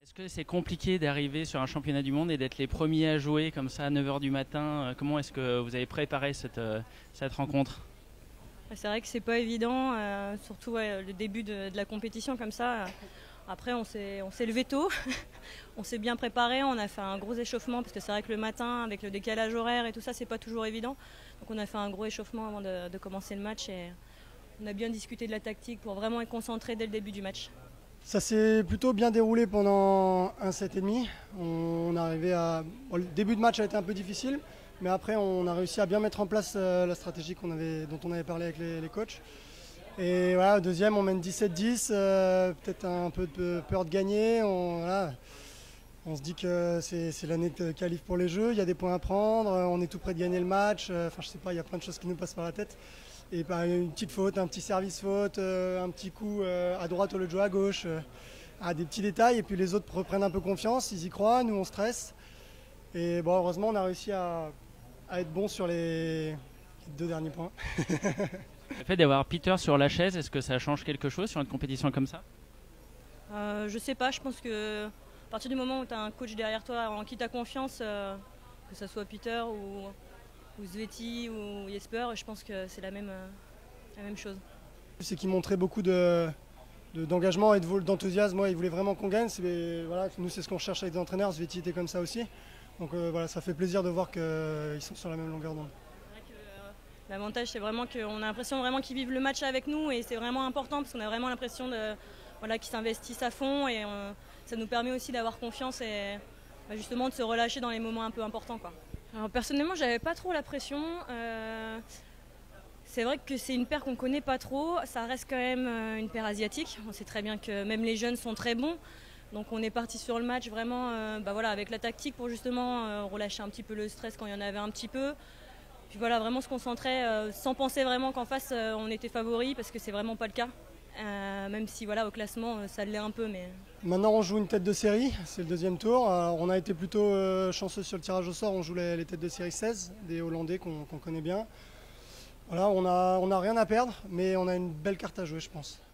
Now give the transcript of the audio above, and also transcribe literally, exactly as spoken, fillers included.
Est-ce que c'est compliqué d'arriver sur un championnat du monde et d'être les premiers à jouer comme ça à neuf heures du matin? Comment est-ce que vous avez préparé cette, euh, cette rencontre? C'est vrai que c'est pas évident, euh, surtout ouais, le début de, de la compétition comme ça. Après, on s'est, on s'est levé tôt, on s'est bien préparé, on a fait un gros échauffement parce que c'est vrai que le matin, avec le décalage horaire et tout ça, c'est pas toujours évident. Donc on a fait un gros échauffement avant de, de commencer le match et on a bien discuté de la tactique pour vraiment être concentré dès le début du match. Ça s'est plutôt bien déroulé pendant un set et demi. On est arrivé à... Bon, le début de match a été un peu difficile, mais après on a réussi à bien mettre en place la stratégie qu'on avait, dont on avait parlé avec les, les coachs. Et voilà, deuxième, on mène dix-sept dix, euh, peut-être un peu de peur de gagner. On, voilà, on se dit que c'est, c'est l'année de qualif pour les Jeux, il y a des points à prendre, on est tout près de gagner le match. Enfin, je sais pas, il y a plein de choses qui nous passent par la tête. Et bah, une petite faute, un petit service faute, euh, un petit coup euh, à droite au lieu de jouer à gauche, euh, à des petits détails. Et puis les autres reprennent un peu confiance, ils y croient, nous on stresse. Et bon, heureusement, on a réussi à, à être bon sur les, les deux derniers points. Le fait d'avoir Peter sur la chaise, est-ce que ça change quelque chose sur une compétition comme ça? euh, Je sais pas, je pense que à partir du moment où tu as un coach derrière toi en qui tu as confiance, euh, que ce soit Peter ou, ou Sveti ou Jesper, je pense que c'est la même, euh, la même chose. C'est qu'il montrait beaucoup de, de, d'engagement et de, d'enthousiasme. Moi, il voulait vraiment qu'on gagne. C'est, voilà, nous, c'est ce qu'on cherche avec les entraîneurs. Sveti était comme ça aussi. Donc euh, voilà, ça fait plaisir de voir qu'ils sont sur la même longueur d'onde. L'avantage, c'est vraiment qu'on a l'impression vraiment qu'ils vivent le match avec nous et c'est vraiment important parce qu'on a vraiment l'impression de, voilà, qu'ils s'investissent à fond et on, ça nous permet aussi d'avoir confiance et bah, justement de se relâcher dans les moments un peu importants, quoi. Alors, personnellement, j'avais pas trop la pression. Euh, c'est vrai que c'est une paire qu'on connaît pas trop. Ça reste quand même une paire asiatique. On sait très bien que même les jeunes sont très bons. Donc on est parti sur le match vraiment euh, bah, voilà, avec la tactique pour justement euh, relâcher un petit peu le stress quand il y en avait un petit peu. Puis voilà, vraiment se concentrer euh, sans penser vraiment qu'en face euh, on était favori parce que c'est vraiment pas le cas. Euh, même si voilà, au classement ça l'est un peu. Mais... Maintenant on joue une tête de série, c'est le deuxième tour. Alors, on a été plutôt euh, chanceux sur le tirage au sort, on joue les, les têtes de série seize, des Hollandais qu'on, qu'on connaît bien. Voilà, on n'a on a rien à perdre, mais on a une belle carte à jouer je pense.